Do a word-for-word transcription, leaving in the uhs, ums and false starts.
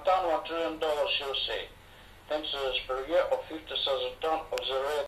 ton, one trillion dollars, she'll say. Thanks to the Spurrier of fifty thousand ton of the red